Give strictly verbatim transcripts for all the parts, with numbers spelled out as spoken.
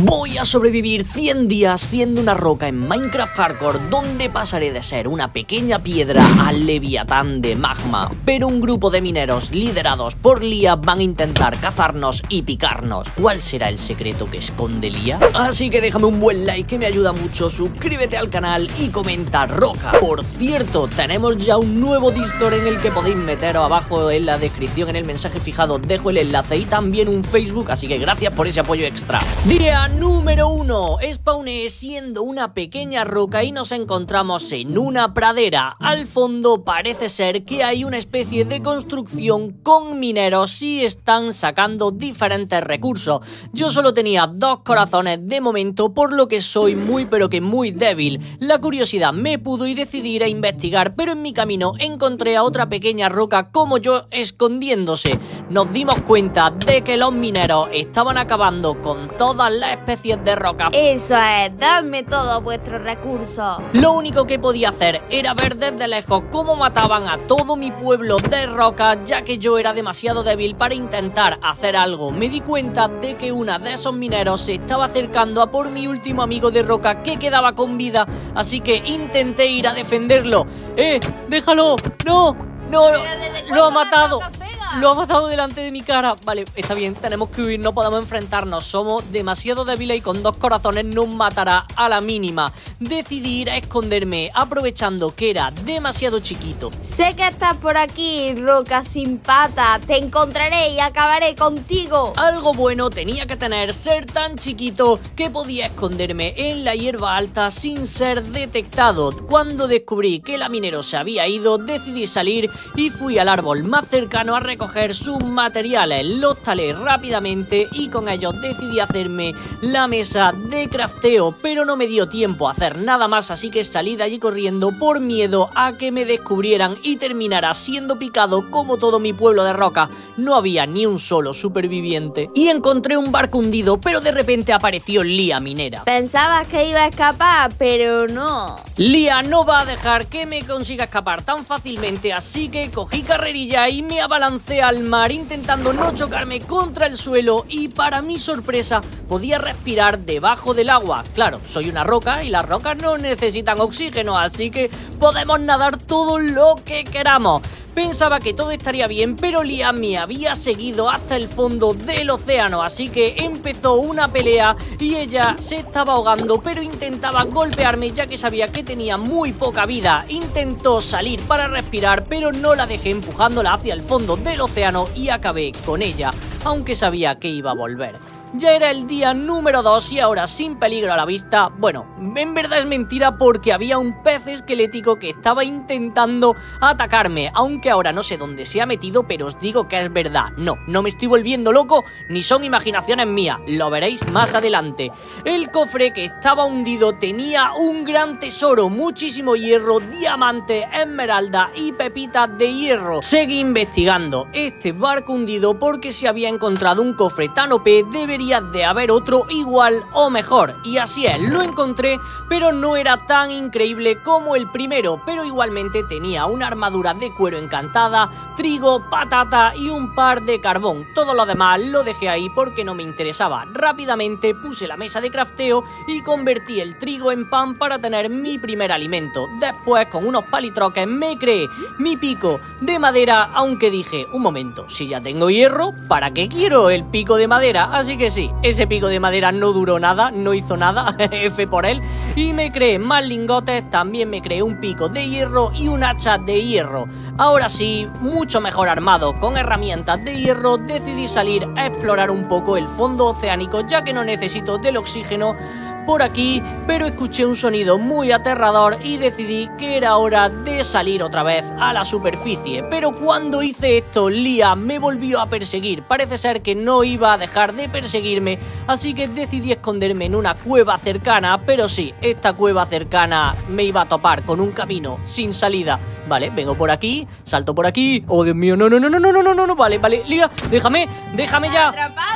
Voy a sobrevivir cien días siendo una roca en Minecraft Hardcore, donde pasaré de ser una pequeña piedra al leviatán de magma. Pero un grupo de mineros liderados por Lía van a intentar cazarnos y picarnos. ¿Cuál será el secreto que esconde Lía? Así que déjame un buen like que me ayuda mucho, suscríbete al canal y comenta roca. Por cierto, tenemos ya un nuevo Discord en el que podéis meteros abajo en la descripción, en el mensaje fijado dejo el enlace, y también un Facebook, así que gracias por ese apoyo extra. Día número uno. Spawné siendo una pequeña roca y nos encontramos en una pradera. Al fondo parece ser que hay una especie de construcción con mineros y están sacando diferentes recursos. Yo solo tenía dos corazones de momento, por lo que soy muy pero que muy débil. La curiosidad me pudo y decidí ir a investigar, pero en mi camino encontré a otra pequeña roca como yo escondiéndose. Nos dimos cuenta de que los mineros estaban acabando con todas las especies de roca. Eso es, dadme todos vuestros recursos. Lo único que podía hacer era ver desde lejos cómo mataban a todo mi pueblo de roca, ya que yo era demasiado débil para intentar hacer algo. Me di cuenta de que una de esos mineros se estaba acercando a por mi último amigo de roca que quedaba con vida, así que intenté ir a defenderlo. ¡Eh! ¡Déjalo! ¡No! ¡No! ¡Lo ha matado! Lo ha matado delante de mi cara. Vale, está bien, tenemos que huir, no podemos enfrentarnos. Somos demasiado débiles y con dos corazones nos matará a la mínima. Decidí ir a esconderme, aprovechando que era demasiado chiquito. Sé que estás por aquí, roca sin patas. Te encontraré y acabaré contigo. Algo bueno tenía que tener ser tan chiquito que podía esconderme en la hierba alta sin ser detectado. Cuando descubrí que la minero se había ido, decidí salir y fui al árbol más cercano a recoger sus materiales. Los talé rápidamente y con ellos decidí hacerme la mesa de crafteo, pero no me dio tiempo a hacer nada más, así que salí de allí corriendo por miedo a que me descubrieran y terminara siendo picado como todo mi pueblo de roca. No había ni un solo superviviente y encontré un barco hundido, pero de repente apareció Lía minera. Pensabas que iba a escapar, pero no. Lía no va a dejar que me consiga escapar tan fácilmente, así que cogí carrerilla y me abalancé al mar intentando no chocarme contra el suelo, y para mi sorpresa podía respirar debajo del agua. Claro, soy una roca y las rocas no necesitan oxígeno, así que podemos nadar todo lo que queramos. Pensaba que todo estaría bien, pero Lía me había seguido hasta el fondo del océano, así que empezó una pelea y ella se estaba ahogando, pero intentaba golpearme ya que sabía que tenía muy poca vida. Intentó salir para respirar, pero no la dejé empujándola hacia el fondo del océano y acabé con ella, aunque sabía que iba a volver. Ya era el día número dos y ahora sin peligro a la vista. Bueno, en verdad es mentira porque había un pez esquelético que estaba intentando atacarme, aunque ahora no sé dónde se ha metido, pero os digo que es verdad. No, no me estoy volviendo loco, ni son imaginaciones mías, lo veréis más adelante. El cofre que estaba hundido tenía un gran tesoro, muchísimo hierro, diamantes, esmeralda y pepitas de hierro. Seguí investigando este barco hundido porque si había encontrado un cofre tan O P debería de haber otro igual o mejor, y así es, lo encontré, pero no era tan increíble como el primero, pero igualmente tenía una armadura de cuero encantada, trigo, patata y un par de carbón. Todo lo demás lo dejé ahí porque no me interesaba. Rápidamente puse la mesa de crafteo y convertí el trigo en pan para tener mi primer alimento. Después, con unos palitroques, me creé mi pico de madera, aunque dije, un momento, si ya tengo hierro, ¿para qué quiero el pico de madera? Así que sí, ese pico de madera no duró nada, no hizo nada, F por él, y me creé más lingotes, también me creé un pico de hierro y un hacha de hierro. Ahora sí, mucho mejor armado, con herramientas de hierro, decidí salir a explorar un poco el fondo oceánico, ya que no necesito del oxígeno por aquí, pero escuché un sonido muy aterrador y decidí que era hora de salir otra vez a la superficie. Pero cuando hice esto, Lía me volvió a perseguir. Parece ser que no iba a dejar de perseguirme, así que decidí esconderme en una cueva cercana, pero sí, esta cueva cercana me iba a topar con un camino sin salida. Vale, vengo por aquí, salto por aquí. Oh, Dios mío, no, no, no, no, no, no, no, no, vale, vale, Lía, déjame, déjame ya. ¡Atrapado!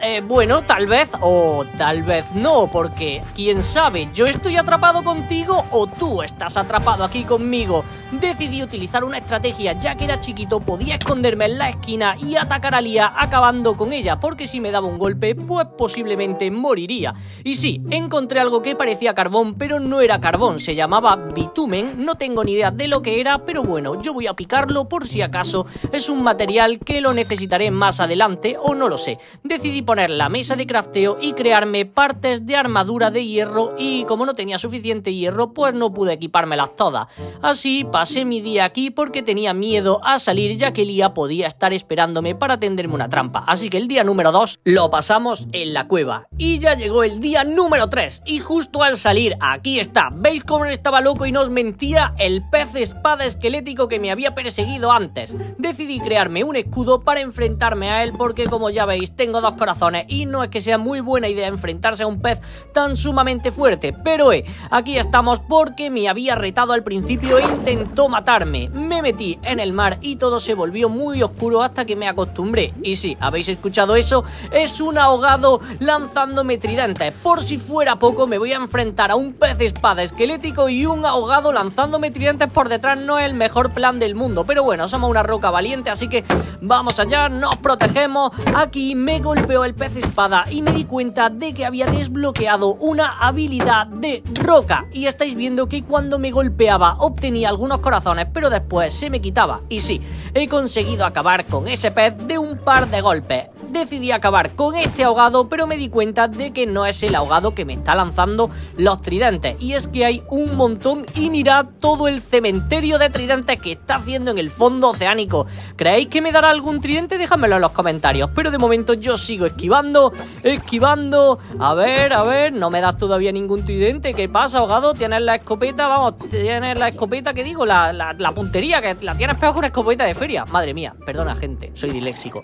Eh, bueno, tal vez o tal vez no, porque quién sabe, yo estoy atrapado contigo o tú estás atrapado aquí conmigo. Decidí utilizar una estrategia, ya que era chiquito, podía esconderme en la esquina y atacar a Lía acabando con ella, porque si me daba un golpe, pues posiblemente moriría. Y sí, encontré algo que parecía carbón, pero no era carbón, se llamaba bitumen, no tengo ni idea de lo que era, pero bueno, yo voy a picarlo por si acaso es un material que lo necesitaré más adelante o no lo sé. Decidí poner la mesa de crafteo y crearme partes de armadura de hierro y como no tenía suficiente hierro, pues no pude equipármelas todas. Así pasé mi día aquí porque tenía miedo a salir, ya que Lía podía estar esperándome para tenderme una trampa. Así que el día número dos lo pasamos en la cueva. Y ya llegó el día número tres y justo al salir, aquí está, ¿veis cómo estaba loco y no os mentía? El pez espada esquelético que me había perseguido antes. Decidí crearme un escudo para enfrentarme a él porque, como ya veis, tengo dos corazones y no es que sea muy buena idea enfrentarse a un pez tan sumamente fuerte, pero eh, aquí estamos porque me había retado al principio e intentó matarme. Me metí en el mar y todo se volvió muy oscuro hasta que me acostumbré. Y sí, ¿habéis escuchado eso? Es un ahogado lanzándome tridentes. Por si fuera poco, me voy a enfrentar a un pez espada esquelético y un ahogado lanzándome tridentes por detrás. No es el mejor plan del mundo, pero bueno, somos una roca valiente, así que vamos allá, nos protegemos. Aquí me golpeó el pez espada y me di cuenta de que había desbloqueado una habilidad de roca. Y estáis viendo que cuando me golpeaba obtenía algunos corazones, pero después se me quitaba. Y sí, he conseguido acabar con ese pez de un par de golpes. Decidí acabar con este ahogado, pero me di cuenta de que no es el ahogado que me está lanzando los tridentes. Y es que hay un montón y mirad todo el cementerio de tridentes que está haciendo en el fondo oceánico. ¿Creéis que me dará algún tridente? Déjamelo en los comentarios. Pero de momento yo sigo esquivando, esquivando. A ver, a ver, no me das todavía ningún tridente. ¿Qué pasa, ahogado? ¿Tienes la escopeta? Vamos, tienes la escopeta, ¿qué digo? La, la, la puntería, que la tienes peor que una escopeta de feria. Madre mía, perdona gente, soy disléxico.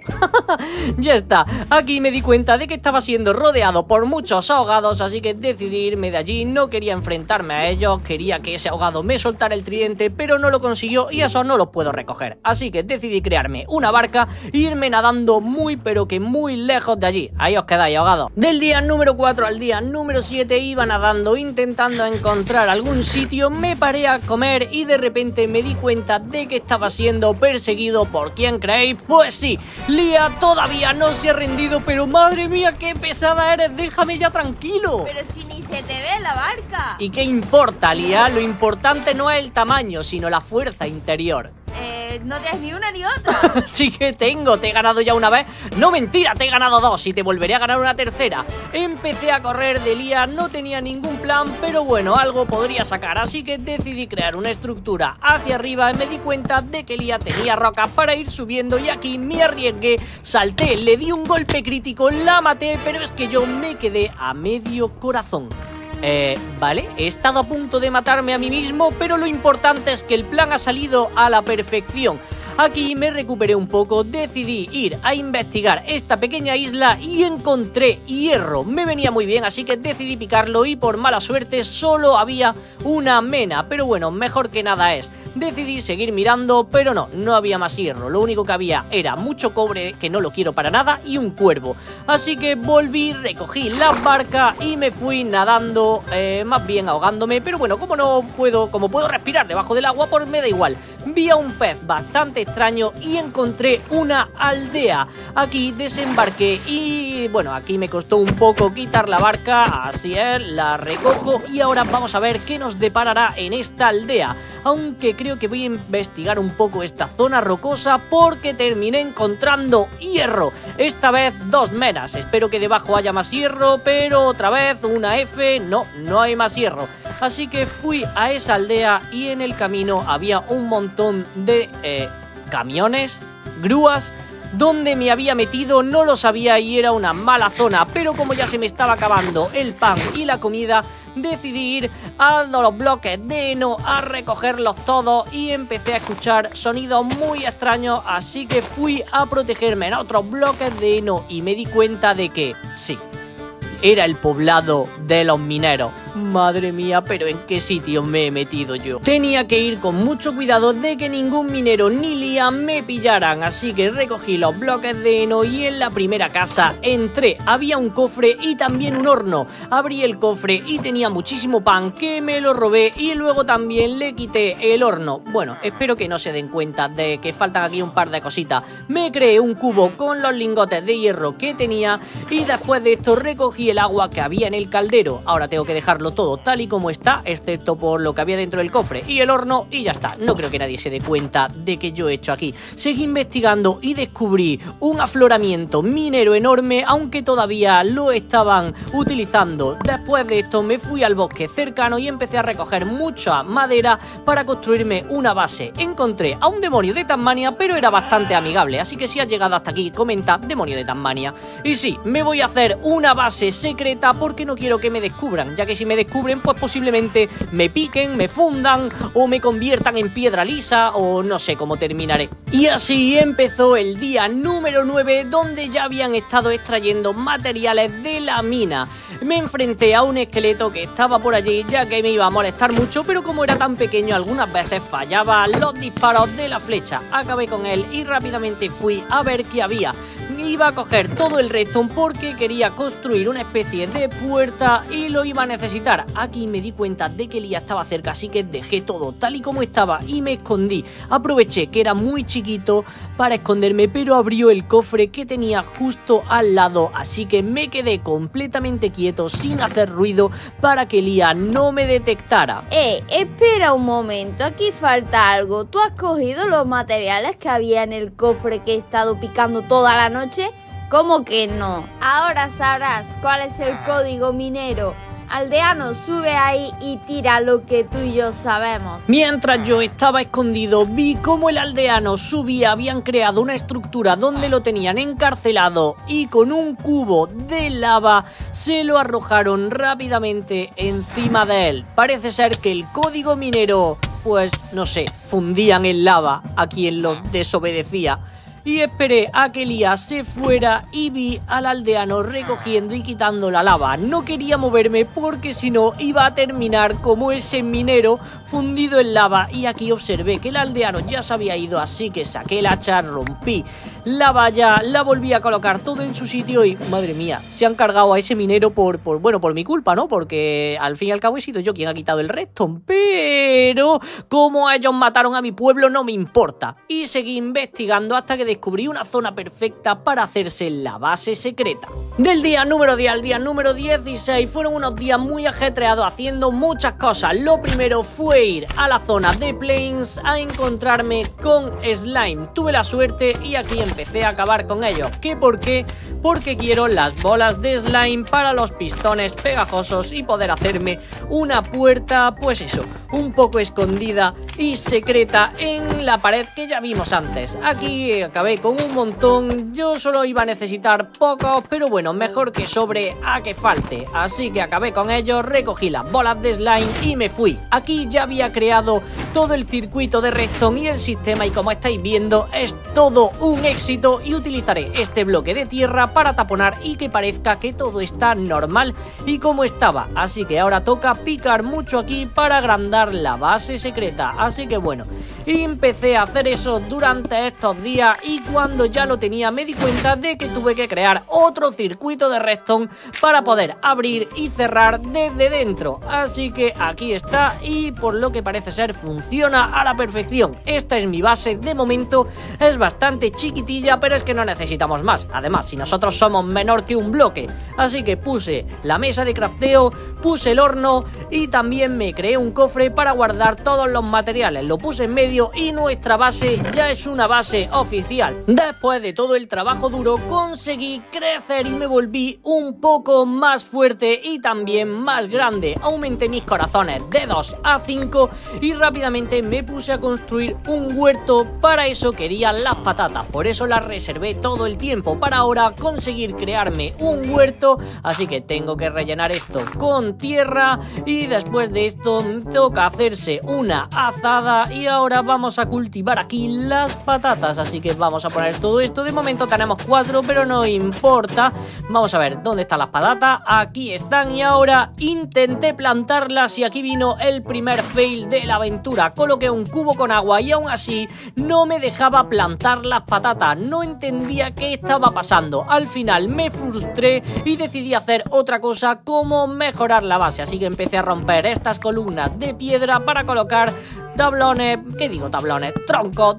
Ya está, aquí me di cuenta de que estaba siendo rodeado por muchos ahogados, así que decidí irme de allí. No quería enfrentarme a ellos, quería que ese ahogado me soltara el tridente, pero no lo consiguió y eso no lo puedo recoger. Así que decidí crearme una barca e irme nadando muy pero que muy lejos de allí. Ahí os quedáis, ahogados. Del día número cuatro al día número siete iba nadando intentando encontrar algún sitio, me paré a comer y de repente me di cuenta de que estaba siendo perseguido por, ¿quién creéis? Pues sí, Lía todavía no se ha rendido, pero madre mía, qué pesada eres, déjame ya tranquilo. Pero si ni se te ve la barca. ¿Y qué importa, Lía? Lo importante no es el tamaño, sino la fuerza interior. Eh, no tienes ni una ni otra. Sí que tengo, te he ganado ya una vez. No, mentira, te he ganado dos y te volveré a ganar una tercera. Empecé a correr de Lía, no tenía ningún plan, pero bueno, algo podría sacar, así que decidí crear una estructura hacia arriba y me di cuenta de que Lía tenía rocas para ir subiendo y aquí me arriesgué, salté, le di un golpe crítico, la maté, pero es que yo me quedé a medio corazón. Eh, vale, he estado a punto de matarme a mí mismo, pero lo importante es que el plan ha salido a la perfección. Aquí me recuperé un poco, decidí ir a investigar esta pequeña isla y encontré hierro. Me venía muy bien, así que decidí picarlo y por mala suerte solo había una mena. Pero bueno, mejor que nada es. Decidí seguir mirando, pero no, no había más hierro. Lo único que había era mucho cobre, que no lo quiero para nada, y un cuervo. Así que volví, recogí la barca y me fui nadando, eh, más bien ahogándome. Pero bueno, como no puedo, como puedo respirar debajo del agua, pues me da igual. Vi a un pez bastante extraño y encontré una aldea. Aquí desembarqué y bueno, aquí me costó un poco quitar la barca, así es, la recojo y ahora vamos a ver qué nos deparará en esta aldea. Aunque creo que voy a investigar un poco esta zona rocosa porque terminé encontrando hierro. Esta vez dos menas, espero que debajo haya más hierro, pero otra vez una F, no, no hay más hierro. Así que fui a esa aldea y en el camino había un montón de eh, camiones, grúas. Donde me había metido no lo sabía y era una mala zona, pero como ya se me estaba acabando el pan y la comida, decidí ir a los bloques de heno a recogerlos todos y empecé a escuchar sonidos muy extraños, así que fui a protegerme en otros bloques de heno y me di cuenta de que, sí, era el poblado de los mineros. Madre mía, pero ¿en qué sitio me he metido yo? Tenía que ir con mucho cuidado de que ningún minero ni Liam me pillaran, así que recogí los bloques de heno y en la primera casa entré. Había un cofre y también un horno. Abrí el cofre y tenía muchísimo pan que me lo robé y luego también le quité el horno. Bueno, espero que no se den cuenta de que faltan aquí un par de cositas. Me creé un cubo con los lingotes de hierro que tenía y después de esto recogí el agua que había en el caldero. Ahora tengo que dejarlo todo tal y como está, excepto por lo que había dentro del cofre y el horno, y ya está. No creo que nadie se dé cuenta de que yo he hecho aquí. Seguí investigando y descubrí un afloramiento minero enorme, aunque todavía lo estaban utilizando. Después de esto me fui al bosque cercano y empecé a recoger mucha madera para construirme una base. Encontré a un demonio de Tasmania, pero era bastante amigable, así que si has llegado hasta aquí, comenta demonio de Tasmania. Y sí, me voy a hacer una base secreta porque no quiero que me descubran, ya que si me descubren, pues posiblemente me piquen, me fundan o me conviertan en piedra lisa o no sé cómo terminaré. Y así empezó el día número nueve, donde ya habían estado extrayendo materiales de la mina. Me enfrenté a un esqueleto que estaba por allí, ya que me iba a molestar mucho, pero como era tan pequeño algunas veces fallaba los disparos de la flecha. Acabé con él y rápidamente fui a ver qué había. Iba a coger todo el redstone porque quería construir una especie de puerta y lo iba a necesitar. Aquí me di cuenta de que Lía estaba cerca, así que dejé todo tal y como estaba y me escondí. Aproveché que era muy chiquito para esconderme, pero abrió el cofre que tenía justo al lado, así que me quedé completamente quieto sin hacer ruido para que Lía no me detectara. Eh, espera un momento, aquí falta algo. ¿Tú has cogido los materiales que había en el cofre que he estado picando toda la noche? ¿Cómo que no? Ahora sabrás cuál es el código minero. Aldeano, sube ahí y tira lo que tú y yo sabemos. Mientras yo estaba escondido, vi cómo el aldeano subía. Habían creado una estructura donde lo tenían encarcelado y con un cubo de lava se lo arrojaron rápidamente encima de él. Parece ser que el código minero, pues no sé, fundían en lava a quien lo desobedecía. Y esperé a que Lía se fuera y vi al aldeano recogiendo y quitando la lava. No quería moverme porque si no iba a terminar como ese minero fundido en lava. Y aquí observé que el aldeano ya se había ido, así que saqué el hacha, rompí la valla, la volví a colocar todo en su sitio y madre mía, se han cargado a ese minero por, por bueno, por mi culpa, ¿no? Porque al fin y al cabo he sido yo quien ha quitado el redstone. Pero como ellos mataron a mi pueblo no me importa. Y seguí investigando hasta que descubrí una zona perfecta para hacerse la base secreta. Del día número diez al día número dieciséis fueron unos días muy ajetreados haciendo muchas cosas. Lo primero fue ir a la zona de Plains a encontrarme con slime. Tuve la suerte y aquí empecé a acabar con ellos. ¿Qué por qué? Porque quiero las bolas de slime para los pistones pegajosos y poder hacerme una puerta, pues eso, un poco escondida y secreta en la pared que ya vimos antes. Aquí acabé con un montón, yo solo iba a necesitar pocos, pero bueno, mejor que sobre a que falte. Así que acabé con ellos, recogí las bolas de slime y me fui. Aquí ya había creado todo el circuito de redstone y el sistema y como estáis viendo es todo un éxito y utilizaré este bloque de tierra para taponar y que parezca que todo está normal y como estaba. Así que ahora toca picar mucho aquí para agrandar la base secreta. Así que bueno, empecé a hacer eso durante estos días y cuando ya lo tenía me di cuenta de que tuve que crear otro circuito de redstone para poder abrir y cerrar desde dentro. Así que aquí está y por lo que parece ser funciona a la perfección. Esta es mi base de momento, es bastante chiquitilla pero es que no necesitamos más. Además, si nosotros somos menor que un bloque. Así que puse la mesa de crafteo, puse el horno y también me creé un cofre para guardar todos los materiales. Lo puse en medio y nuestra base ya es una base oficial. Después de todo el trabajo duro conseguí crecer y me volví un poco más fuerte y también más grande. Aumenté mis corazones de dos a cinco y rápidamente rápidamente me puse a construir un huerto. Para eso quería las patatas, por eso las reservé todo el tiempo, para ahora conseguir crearme un huerto. Así que tengo que rellenar esto con tierra y después de esto toca hacerse una azada y ahora vamos a cultivar aquí las patatas. Así que vamos a poner todo esto. De momento tenemos cuatro, pero no importa. Vamos a ver dónde están las patatas. Aquí están y ahora intenté plantarlas y aquí vino el primer fail de la aventura. Coloqué un cubo con agua y aún así no me dejaba plantar las patatas. No entendía qué estaba pasando. Al final me frustré y decidí hacer otra cosa, como mejorar la base. Así que empecé a romper estas columnas de piedra para colocar tablones, ¿qué digo tablones? Troncos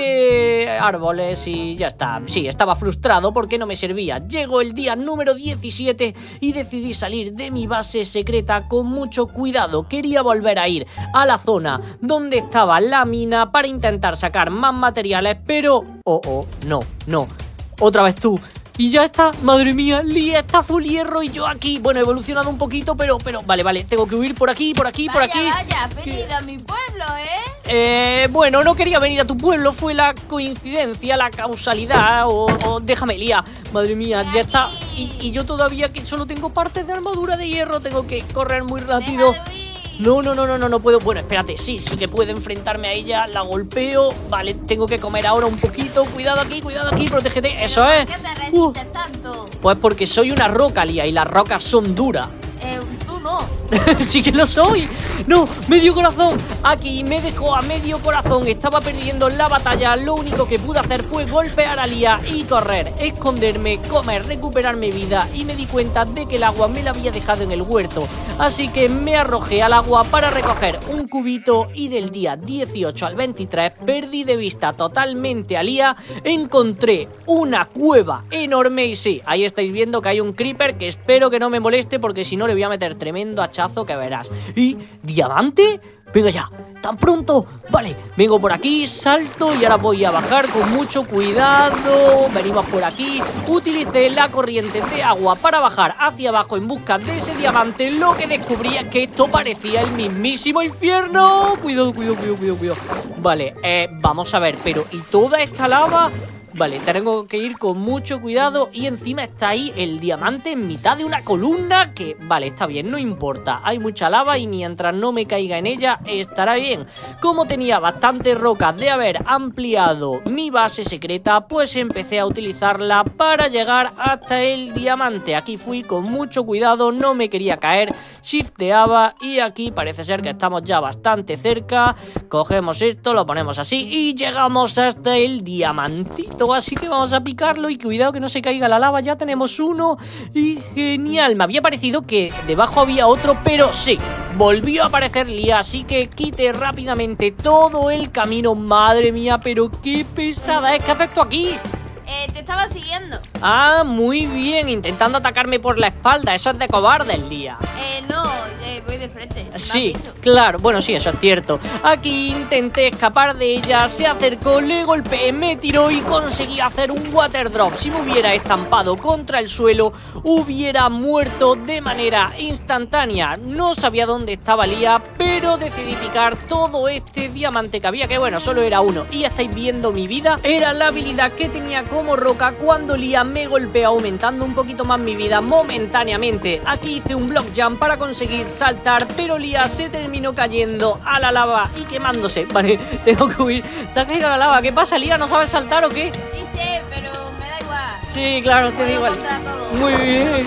de árboles y ya está. Sí, estaba frustrado porque no me servía. Llegó el día número diecisiete y decidí salir de mi base secreta con mucho cuidado. Quería volver a ir a la zona donde estaba la mina para intentar sacar más materiales, pero... Oh, oh, no, no. Otra vez tú. Y ya está, madre mía, Lía está full hierro y yo aquí, bueno, he evolucionado un poquito, pero, pero, vale, vale, tengo que huir por aquí, por aquí, vaya, por aquí. Vaya, has venido a mi pueblo, ¿eh? Eh, bueno, no quería venir a tu pueblo, fue la coincidencia, la causalidad, o, o déjame, Lía, madre mía, ya está. Y, y yo todavía que solo tengo partes de armadura de hierro, tengo que correr muy rápido. Deja de huir. No, no, no, no, no, no puedo. Bueno, espérate, sí, sí que puedo enfrentarme a ella. La golpeo. Vale, tengo que comer ahora un poquito. Cuidado aquí, cuidado aquí, protégete. Eso es. ¿Por qué te resistes Uh, tanto? pues porque soy una roca, Lía, y las rocas son duras. Eh, tú no. Sí que lo soy. No, medio corazón. Aquí me dejó a medio corazón. Estaba perdiendo la batalla. Lo único que pude hacer fue golpear a Lía y correr, esconderme, comer, recuperarme vida. Y me di cuenta de que el agua me la había dejado en el huerto. Así que me arrojé al agua para recoger un cubito. Y del día dieciocho al veintitrés perdí de vista totalmente a Lía. Encontré una cueva enorme. Y sí, ahí estáis viendo que hay un creeper que espero que no me moleste, porque si no le voy a meter tremendo hachazo que verás. ¿Y diamante? Venga ya, tan pronto. Vale, vengo por aquí, salto y ahora voy a bajar con mucho cuidado. Venimos por aquí. Utilicé la corriente de agua para bajar hacia abajo en busca de ese diamante. Lo que descubrí es que esto parecía el mismísimo infierno. Cuidado, cuidado, cuidado, cuidado, cuidado. Vale, eh, vamos a ver, pero ¿y toda esta lava? Vale, tengo que ir con mucho cuidado y encima está ahí el diamante en mitad de una columna que, vale, está bien, no importa. Hay mucha lava y mientras no me caiga en ella estará bien. Como tenía bastantes rocas de haber ampliado mi base secreta, pues empecé a utilizarla para llegar hasta el diamante. Aquí fui con mucho cuidado, no me quería caer, shifteaba y aquí parece ser que estamos ya bastante cerca. Cogemos esto, lo ponemos así y llegamos hasta el diamantito. Así que vamos a picarlo y cuidado que no se caiga la lava. Ya tenemos uno y genial. Me había parecido que debajo había otro, pero sí, volvió a aparecer Lía, así que quité rápidamente todo el camino. Madre mía, pero qué pesada es. ¿Qué haces tú aquí? Eh, te estaba siguiendo. Ah, muy bien, intentando atacarme por la espalda. Eso es de cobardes, Lía. Eh, no, eh, voy de frente. Sí, claro, bueno, sí, eso es cierto. Aquí intenté escapar de ella, se acercó, le golpeé, me tiró y conseguí hacer un water drop. Si me hubiera estampado contra el suelo, hubiera muerto de manera instantánea. No sabía dónde estaba Lía, pero decidí picar todo este diamante que había, que bueno, solo era uno. Y ya estáis viendo mi vida. Era la habilidad que tenía como roca cuando Lía me golpea, aumentando un poquito más mi vida momentáneamente. Aquí hice un block jump para conseguir saltar, pero Lía se terminó cayendo a la lava y quemándose. Vale, tengo que huir. Se ha caído a la lava. ¿Qué pasa, Lía? ¿No sabes saltar o qué? Sí sé, pero me da igual. Sí, claro, te da igual. Muy bien.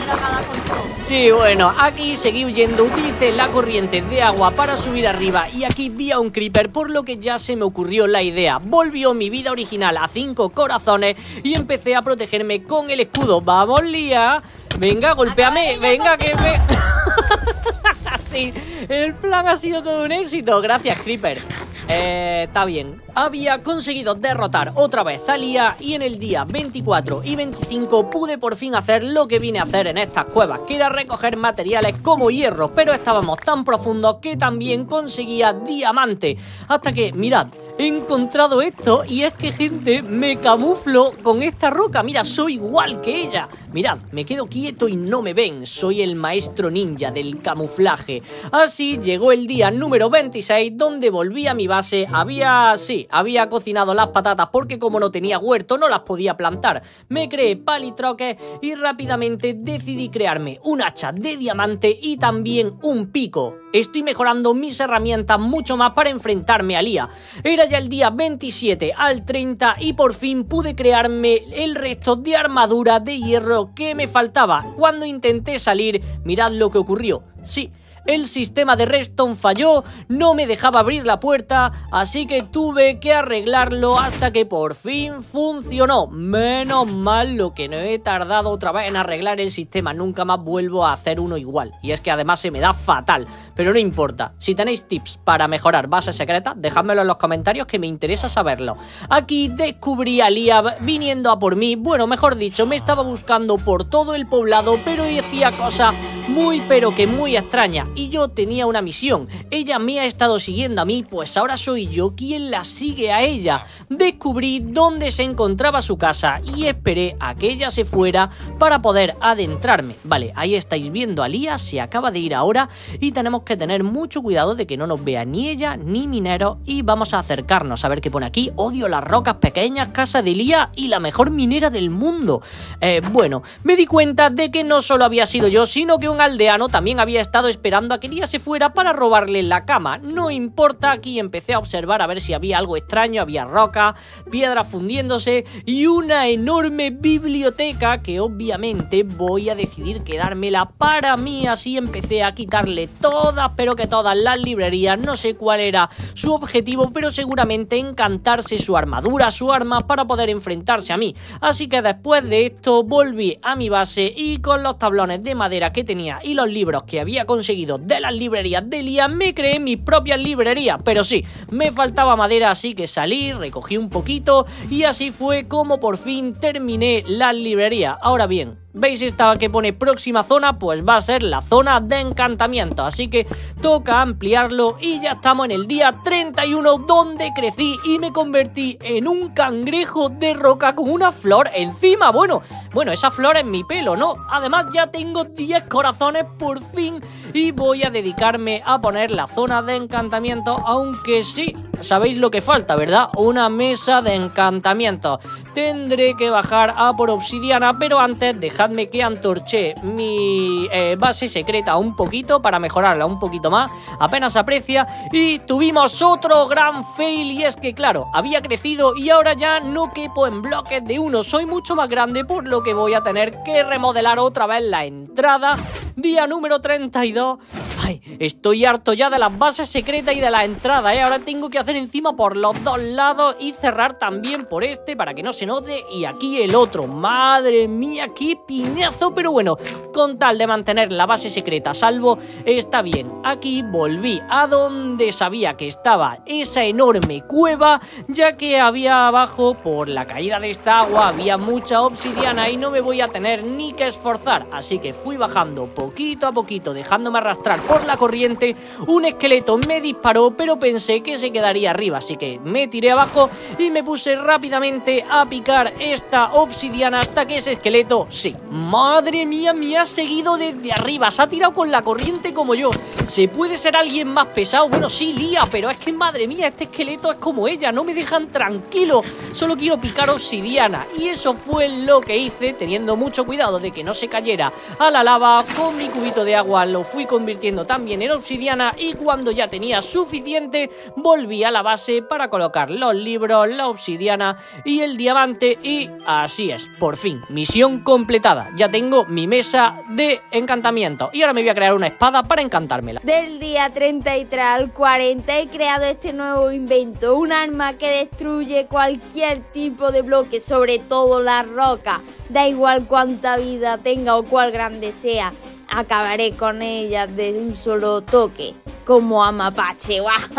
Sí, bueno, aquí seguí huyendo, utilicé la corriente de agua para subir arriba y aquí vi a un creeper, por lo que ya se me ocurrió la idea. Volvió mi vida original a cinco corazones y empecé a protegerme con el escudo. ¡Vamos, Lía! Venga, golpéame, venga, que me... Sí, el plan ha sido todo un éxito. Gracias, creeper. Eh, está bien. Había conseguido derrotar otra vez a Lía y en el día veinticuatro y veinticinco pude por fin hacer lo que vine a hacer en estas cuevas, que era recoger materiales como hierro, pero estábamos tan profundos que también conseguía diamante. Hasta que, mirad, he encontrado esto y es que, gente, me camuflo con esta roca. Mira, soy igual que ella. Mirad, me quedo quieto y no me ven. Soy el maestro ninja del camuflaje. Así llegó el día número veintiséis, donde volví a mi base. Había, sí, había cocinado las patatas porque como no tenía huerto no las podía plantar. Me creé palitroques y rápidamente decidí crearme un hacha de diamante y también un pico. Estoy mejorando mis herramientas mucho más para enfrentarme a Lía. Era ya el día veintisiete al treinta y por fin pude crearme el resto de armadura de hierro que me faltaba. Cuando intenté salir, mirad lo que ocurrió. Sí, el sistema de redstone falló, no me dejaba abrir la puerta, así que tuve que arreglarlo hasta que por fin funcionó. Menos mal lo que no he tardado otra vez en arreglar el sistema, nunca más vuelvo a hacer uno igual. Y es que además se me da fatal, pero no importa. Si tenéis tips para mejorar bases secretas, dejádmelo en los comentarios que me interesa saberlo. Aquí descubrí a Lía viniendo a por mí, bueno, mejor dicho, me estaba buscando por todo el poblado, pero decía cosas muy pero que muy extrañas. Y yo tenía una misión. Ella me ha estado siguiendo a mí, pues ahora soy yo quien la sigue a ella. Descubrí dónde se encontraba su casa y esperé a que ella se fuera para poder adentrarme. Vale, ahí estáis viendo a Lía, se acaba de ir ahora y tenemos que tener mucho cuidado de que no nos vea ni ella ni Minero y vamos a acercarnos a ver qué pone aquí. Odio las rocas pequeñas, casa de Lía y la mejor minera del mundo. Eh, bueno, me di cuenta de que no solo había sido yo, sino que un aldeano también había estado esperando a que Lía se fuera para robarle la cama. No importa, aquí empecé a observar a ver si había algo extraño. Había roca, piedras fundiéndose y una enorme biblioteca que obviamente voy a decidir quedármela para mí. Así empecé a quitarle todas, pero que todas las librerías. No sé cuál era su objetivo, pero seguramente encantarse su armadura, su arma para poder enfrentarse a mí. Así que después de esto volví a mi base y con los tablones de madera que tenía y los libros que había conseguido de las librerías de Lía me creé mis propias librerías, pero sí, me faltaba madera, así que salí, recogí un poquito y así fue como por fin terminé la librería. Ahora bien, ¿veis esta que pone próxima zona? Pues va a ser la zona de encantamiento, así que toca ampliarlo y ya estamos en el día treinta y uno, donde crecí y me convertí en un cangrejo de roca con una flor encima. Bueno, bueno, esa flor es mi pelo, ¿no? Además ya tengo diez corazones por fin y voy a dedicarme a poner la zona de encantamiento, aunque sí, sabéis lo que falta, ¿verdad? Una mesa de encantamiento. Tendré que bajar a por obsidiana, pero antes dejadme que antorché mi eh, base secreta un poquito para mejorarla un poquito más. Apenas se aprecia y tuvimos otro gran fail y es que claro, había crecido y ahora ya no quepo en bloques de uno. Soy mucho más grande, por lo que voy a tener que remodelar otra vez la entrada. Día número treinta y dos. Ay, estoy harto ya de las bases secretas y de la entrada, ¿eh? Ahora tengo que hacer encima por los dos lados y cerrar también por este para que no se note. Y aquí el otro. Madre mía, qué piñazo. Pero bueno, con tal de mantener la base secreta a salvo, está bien. Aquí volví a donde sabía que estaba esa enorme cueva, ya que había abajo, por la caída de esta agua, había mucha obsidiana y no me voy a tener ni que esforzar. Así que fui bajando poquito a poquito, dejándome arrastrar por la corriente. Un esqueleto me disparó, pero pensé que se quedaría arriba, así que me tiré abajo y me puse rápidamente a picar esta obsidiana hasta que ese esqueleto, sí, madre mía, me ha seguido desde arriba, se ha tirado con la corriente como yo. ¿Se puede ser alguien más pesado? Bueno, sí, Lía, pero es que madre mía, este esqueleto es como ella, no me dejan tranquilo, solo quiero picar obsidiana. Y eso fue lo que hice, teniendo mucho cuidado de que no se cayera a la lava. Con mi cubito de agua lo fui convirtiendo también en obsidiana y cuando ya tenía suficiente volví a la base para colocar los libros, la obsidiana y el diamante. Y así es, por fin, misión completada. Ya tengo mi mesa de encantamiento y ahora me voy a crear una espada para encantármela. Del día treinta y tres al cuarenta he creado este nuevo invento, un arma que destruye cualquier tipo de bloque, sobre todo la roca. Da igual cuánta vida tenga o cuál grande sea, acabaré con ella de un solo toque. Como a Mapache,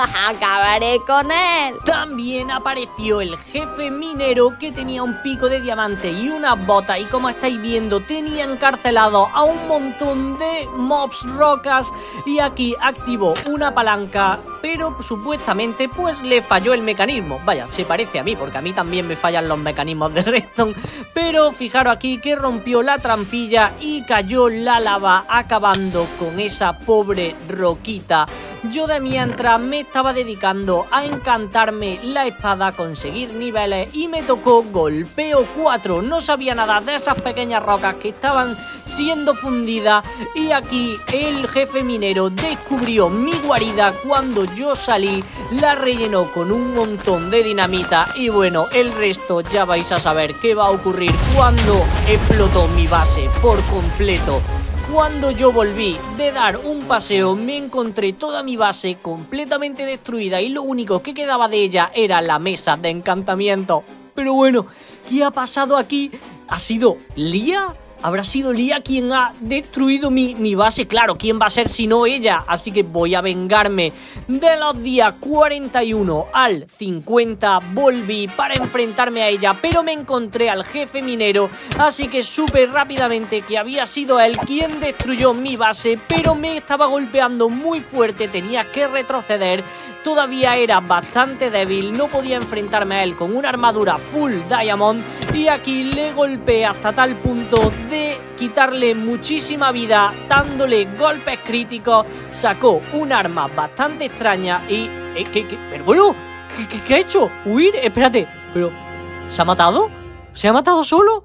acabaré con él. También apareció el jefe minero, que tenía un pico de diamante y una bota, y como estáis viendo tenía encarcelado a un montón de mobs rocas y aquí activó una palanca, pero supuestamente pues le falló el mecanismo. Vaya, se parece a mí, porque a mí también me fallan los mecanismos de Redstone. Pero fijaros aquí que rompió la trampilla y cayó la lava, acabando con esa pobre roquita. Yo de mientras me estaba dedicando a encantarme la espada, conseguir niveles, y me tocó golpeo cuatro. No sabía nada de esas pequeñas rocas que estaban siendo fundidas, y aquí el jefe minero descubrió mi guarida cuando yo salí, la rellenó con un montón de dinamita y bueno, el resto ya vais a saber qué va a ocurrir cuando explotó mi base por completo. Cuando yo volví de dar un paseo, me encontré toda mi base completamente destruida y lo único que quedaba de ella era la mesa de encantamiento. Pero bueno, ¿qué ha pasado aquí? ¿Ha sido Lía? ¿Habrá sido Lía quien ha destruido mi, mi base? Claro, ¿quién va a ser si no ella? Así que voy a vengarme. De los días cuarenta y uno al cincuenta volví para enfrentarme a ella, pero me encontré al jefe minero, así que supe rápidamente que había sido él quien destruyó mi base, pero me estaba golpeando muy fuerte, tenía que retroceder. Todavía era bastante débil, no podía enfrentarme a él con una armadura full diamond, y aquí le golpeé hasta tal punto de quitarle muchísima vida, dándole golpes críticos. Sacó un arma bastante extraña y... Eh, ¿qué, qué? Pero bueno, ¿qué, qué, ¿qué ha hecho? ¿Huir? Espérate, pero... ¿se ha matado? ¿Se ha matado solo?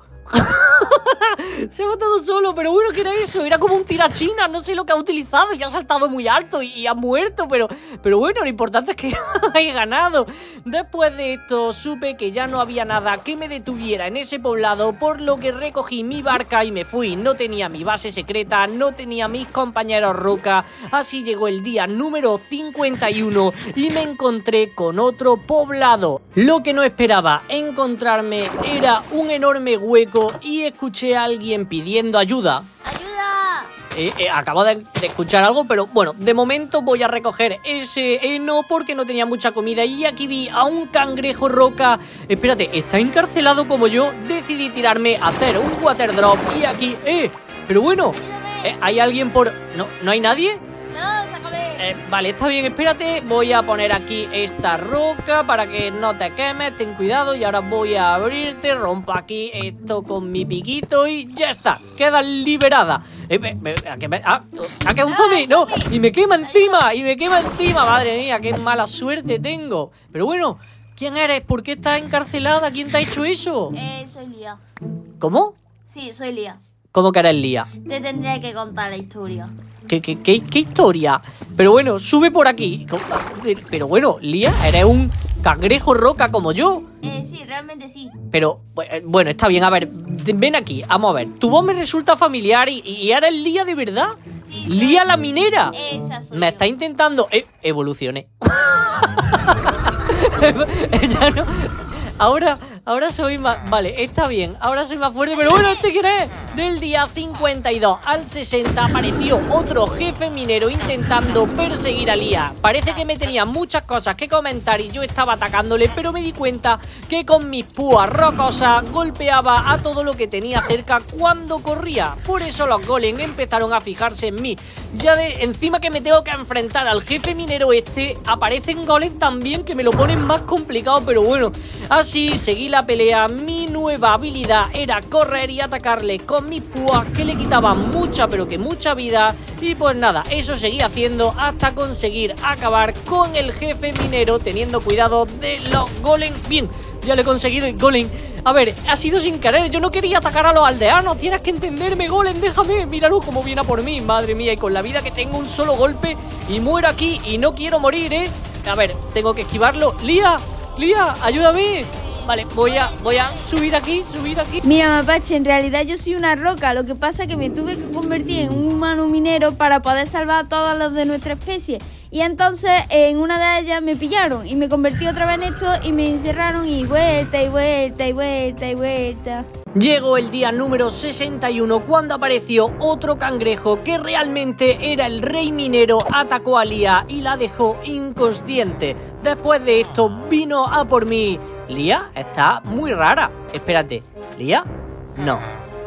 Se ha matado solo, pero bueno, ¿qué era eso? Era como un tirachina, no sé lo que ha utilizado. Y ha saltado muy alto y, y ha muerto, pero, pero bueno, lo importante es que haya ganado. Después de esto supe que ya no había nada que me detuviera en ese poblado, por lo que recogí mi barca y me fui. No tenía mi base secreta, no tenía mis compañeros roca. Así llegó el día número cincuenta y uno y me encontré con otro poblado. Lo que no esperaba encontrarme era un enorme hueco y escuché a alguien pidiendo ayuda. ¡Ayuda! Eh, eh, acabo de, de escuchar algo, pero bueno, de momento voy a recoger ese heno porque no tenía mucha comida. Y aquí vi a un cangrejo roca. Espérate, ¿está encarcelado como yo? Decidí tirarme a hacer un water drop y aquí... ¡Eh! Pero bueno, eh, ¿hay alguien por...? ¿No, ¿no hay nadie? No, sácame. Eh, vale, está bien, espérate. Voy a poner aquí esta roca para que no te quemes, ten cuidado. Y ahora voy a abrirte, rompo aquí esto con mi piquito y ya está, queda liberada. Eh, me, me, ¿a qué me, ah, ¿a qué un zombie? No, y me quema encima, y me quema encima. Madre mía, qué mala suerte tengo. Pero bueno, ¿quién eres? ¿Por qué estás encarcelada? ¿Quién te ha hecho eso? Eh, soy Lía. ¿Cómo? Sí, soy Lía. ¿Cómo que eres Lía? Te tendré que contar la historia. ¿Qué, qué, qué, qué historia? Pero bueno, sube por aquí. Pero bueno, Lía, eres un cangrejo roca como yo. Eh, sí, realmente sí. Pero, bueno, está bien, a ver, ven aquí, vamos a ver. Tu voz me resulta familiar y, y eres Lía de verdad. Sí, Lía la minera. Esa soy Me yo. está intentando... Eh, evolucioné. Ya no... Ahora, ahora soy más... Vale, está bien, ahora soy más fuerte. Pero bueno, ¿este quién es? Del día cincuenta y dos al sesenta apareció otro jefe minero intentando perseguir a Lía. Parece que me tenía muchas cosas que comentar y yo estaba atacándole, pero me di cuenta que con mis púas rocosas golpeaba a todo lo que tenía cerca cuando corría. Por eso los golems empezaron a fijarse en mí. Ya de encima que me tengo que enfrentar al jefe minero este, aparecen golems también que me lo ponen más complicado, pero bueno... Así seguí la pelea. Mi nueva habilidad era correr y atacarle con mis púas que le quitaban mucha pero que mucha vida. Y pues nada, eso seguí haciendo hasta conseguir acabar con el jefe minero, teniendo cuidado de los golems. Bien, ya lo he conseguido. Y golem, a ver, ha sido sin querer, yo no quería atacar a los aldeanos. Tienes que entenderme, golem, déjame. Míralo cómo viene a por mí, madre mía. Y con la vida que tengo, un solo golpe y muero aquí. Y no quiero morir, eh. A ver, tengo que esquivarlo. Lía, Lía, ayúdame. Vale, voy a, voy a subir aquí, subir aquí. Mira, Mapache, en realidad yo soy una roca. Lo que pasa es que me tuve que convertir en un humano minero para poder salvar a todos los de nuestra especie. Y entonces en una de ellas me pillaron y me convertí otra vez en esto y me encerraron y vuelta y vuelta y vuelta y vuelta. Llegó el día número sesenta y uno cuando apareció otro cangrejo que realmente era el rey minero. Atacó a Lía y la dejó inconsciente. Después de esto vino a por mí. Lía está muy rara. Espérate, ¿Lía? No.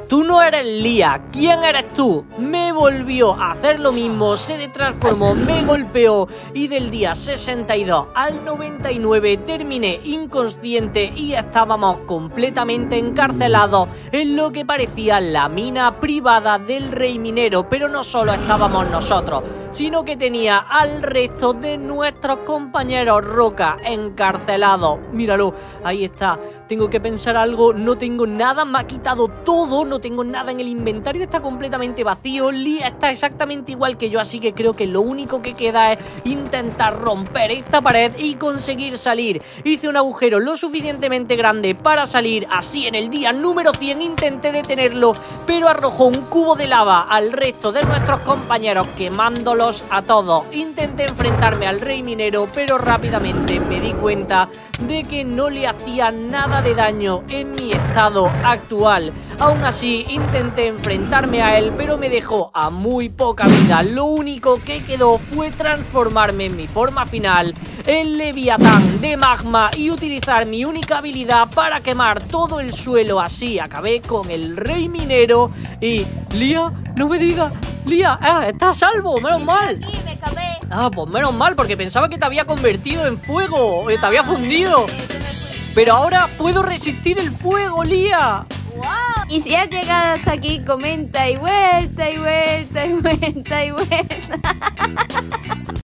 Tú no eres Lía, ¿quién eres tú? Me volvió a hacer lo mismo, se transformó, me golpeó y del día sesenta y dos al noventa y nueve terminé inconsciente y estábamos completamente encarcelados en lo que parecía la mina privada del rey minero, pero no solo estábamos nosotros, sino que tenía al resto de nuestros compañeros Roca encarcelados. Míralo, ahí está. Tengo que pensar algo, no tengo nada, me ha quitado todo, no tengo nada en el inventario, está completamente vacío. Lía está exactamente igual que yo, así que creo que lo único que queda es intentar romper esta pared y conseguir salir. Hice un agujero lo suficientemente grande para salir, así en el día número cien intenté detenerlo, pero arrojó un cubo de lava al resto de nuestros compañeros, quemándolos a todos. Intenté enfrentarme al rey minero, pero rápidamente me di cuenta de que no le hacía nada de daño en mi estado actual. Aún así intenté enfrentarme a él, pero me dejó a muy poca vida. Lo único que quedó fue transformarme en mi forma final en Leviatán de magma y utilizar mi única habilidad para quemar todo el suelo. Así acabé con el rey minero y... Lía, no me digas. Lía, ah, está a salvo, menos mal. Aquí me escapé. Ah, pues menos mal, porque pensaba que te había convertido en fuego, te había fundido. Pero ahora puedo resistir el fuego, Lía. ¡Wow! Y si has llegado hasta aquí, comenta y vuelta y vuelta y vuelta y vuelta.